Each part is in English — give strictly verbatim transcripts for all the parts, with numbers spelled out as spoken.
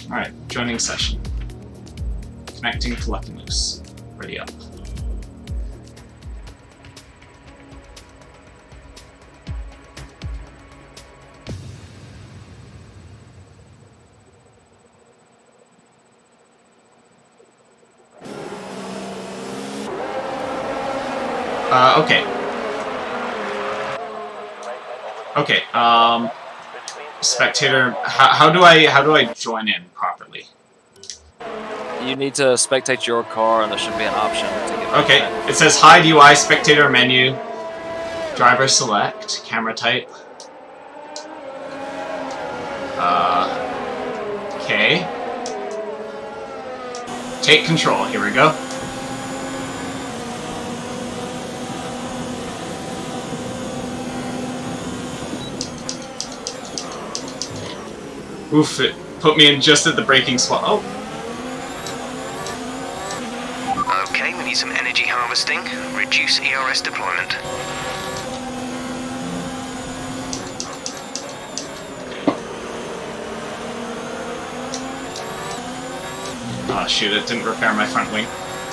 Alright, joining session. Connecting to Lucky Moose. Ready up. Uh, okay. Okay, um... spectator, how, how do I, how do I join in properly? You need to spectate your car, and there should be an option to get Okay, back. it says hide U I, spectator menu, driver select, camera type. Uh... Okay. Take control, here we go. Oof, it put me in just at the braking spot. Oh. Okay, we need some energy harvesting. Reduce E R S deployment. Oh shoot, it didn't repair my front wing.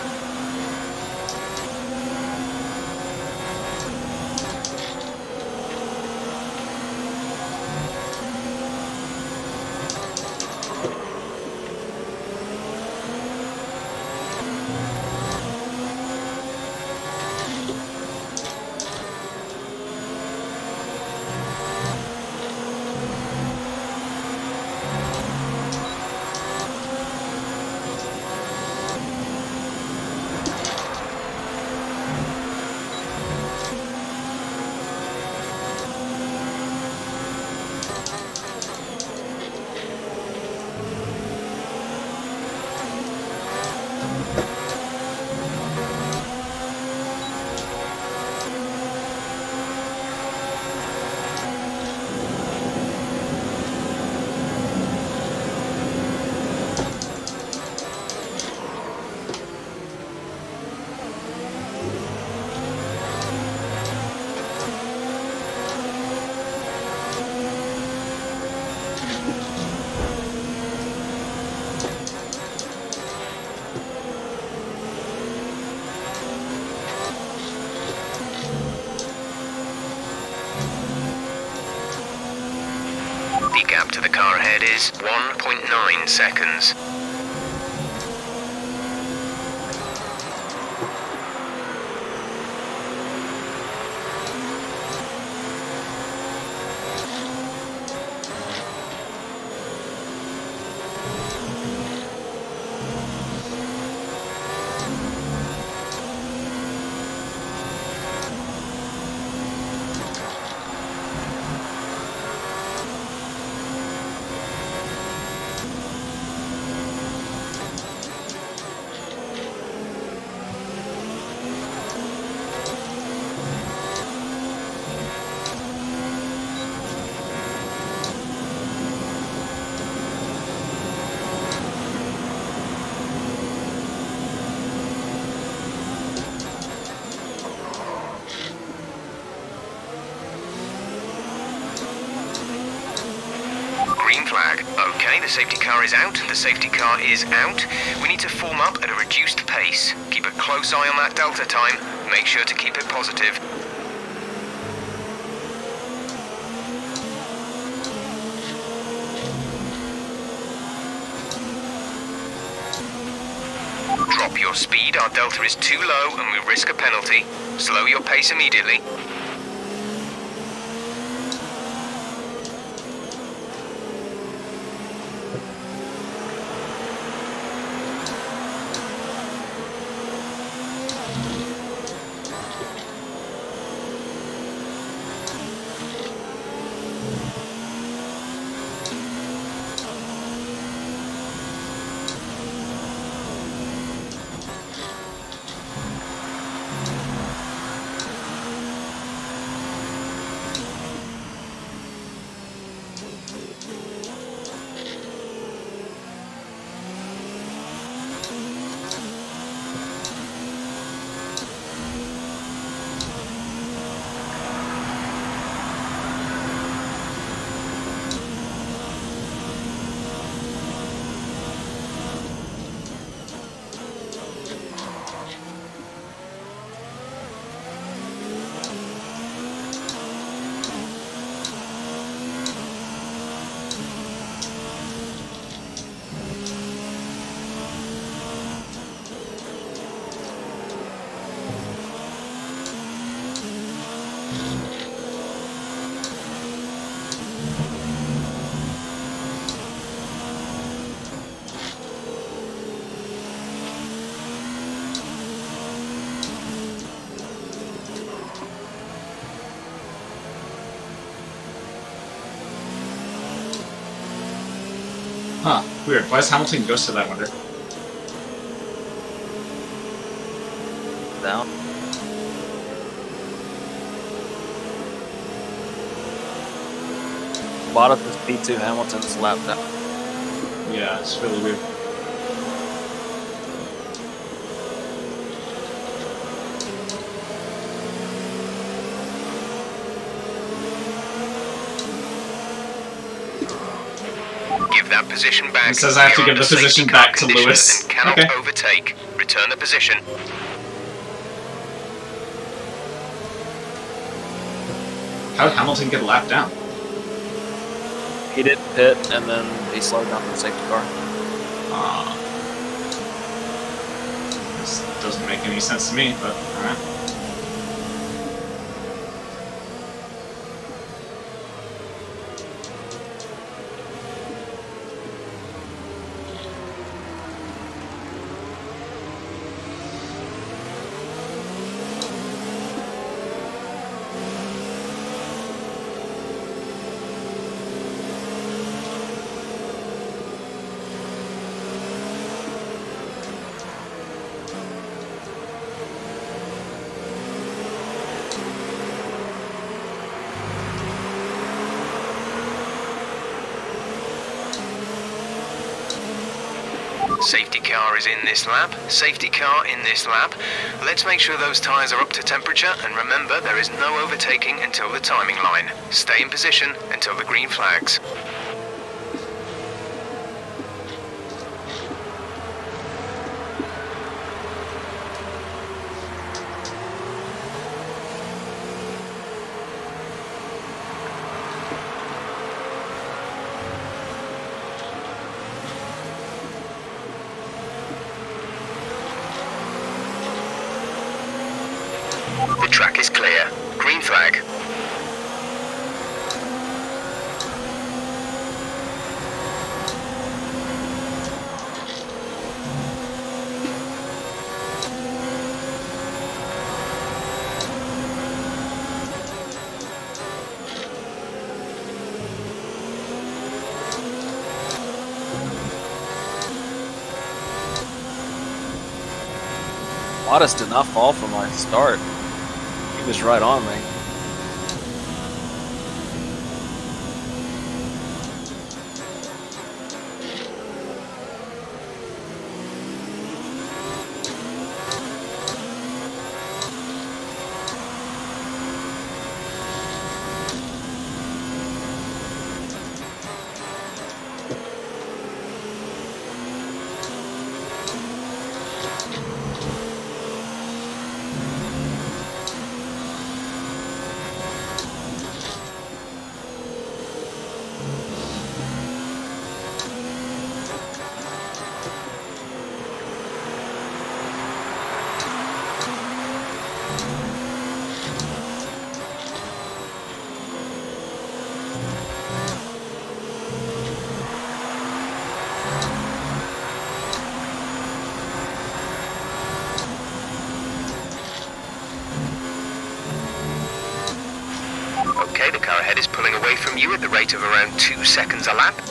The gap to the car ahead is one point nine seconds. Green flag. Okay, the safety car is out. The safety car is out. We need to form up at a reduced pace. Keep a close eye on that delta time. Make sure to keep it positive. Drop your speed. Our delta is too low and we risk a penalty. Slow your pace immediately. Huh, weird. Why is Hamilton ghosted, I wonder? Down. Bottas is P two, Hamilton's lap down. Yeah, it's really weird. Give that position back. It says I have to You're give the under position safety car back to conditions Lewis. And cannot Okay. overtake. Return the position. How did Hamilton get a lap down? He did pit, and then he slowed down the safety car. Uh, this doesn't make any sense to me, but alright. Safety car is in this lap. Safety car in this lap. Let's make sure those tyres are up to temperature, and remember there is no overtaking until the timing line. Stay in position until the green flags. The track is clear. Green flag. Bottas did not fall from my start. He was right on me. Okay, the car ahead is pulling away from you at the rate of around two seconds a lap.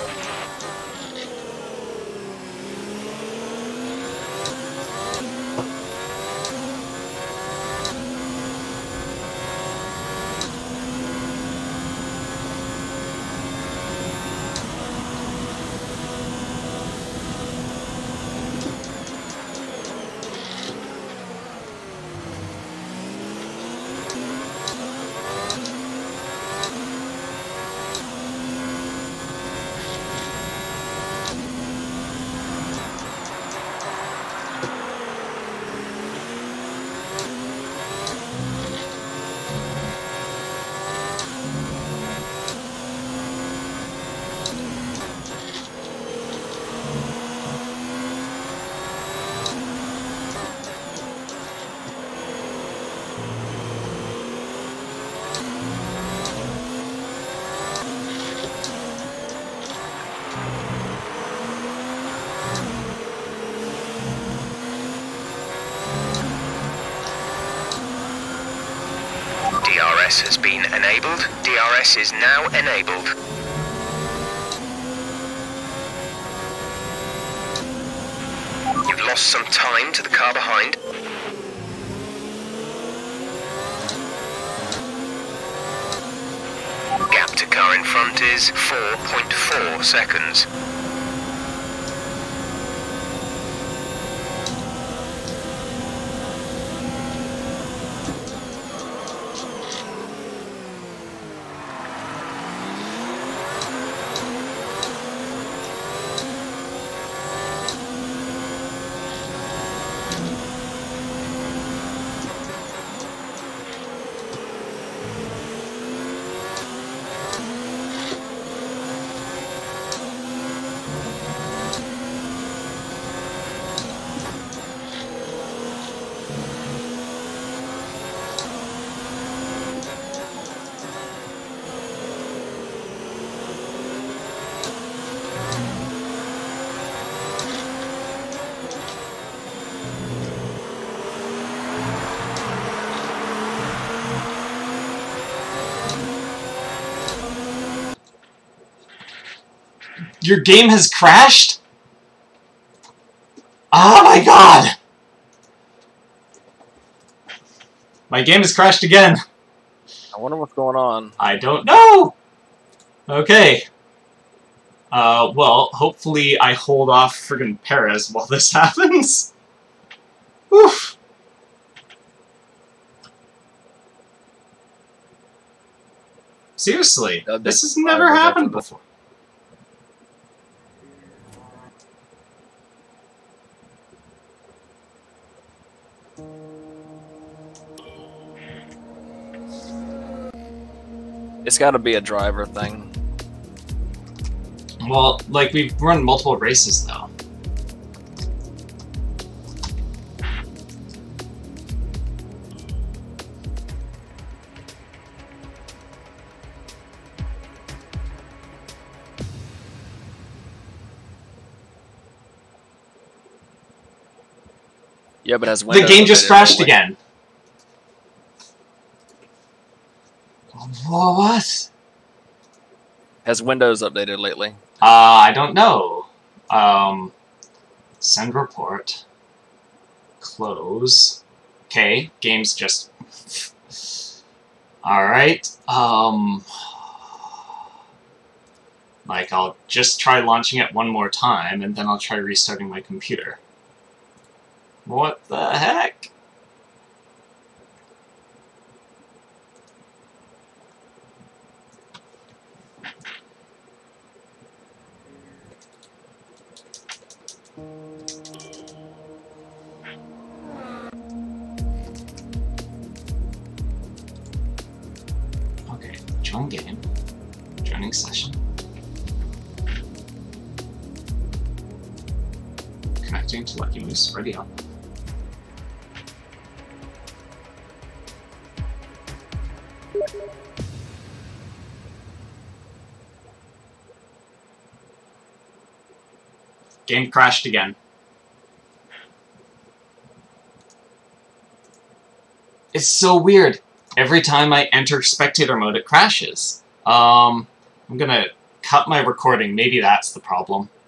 D R S has been enabled. D R S is now enabled. some time to the car behind. Gap to car in front is four point four seconds. Your game has crashed? Oh my god! My game has crashed again. I wonder what's going on. I don't know! Okay. Uh, well, hopefully I hold off friggin' Paris while this happens. Oof. Seriously, this has never happened before. It's got to be a driver thing. Well, like, we've run multiple races, though. Yeah, but as the game just crashed again. What? Has Windows updated lately? Uh, I don't know. Um, send report. Close. Okay, game's just... Alright, um... like, I'll just try launching it one more time, and then I'll try restarting my computer. What the heck? Okay, join game, joining session, connecting to Lucky Moose, ready up. Game crashed again. It's so weird. Every time I enter spectator mode, it crashes. Um, I'm gonna cut my recording. Maybe that's the problem.